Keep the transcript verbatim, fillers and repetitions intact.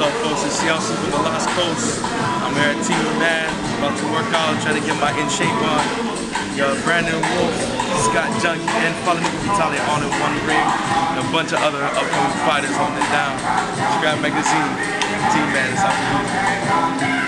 up, folks? It's Ciel from the Lost Coast. I'm here at Team Man, about to work out, trying to get my in shape on. You got Brandon Wolf, Scott Junkie, and Fallen Vitale all in one ring, and a bunch of other upcoming fighters holding it down. Scrap Magazine, Team Man is out for you.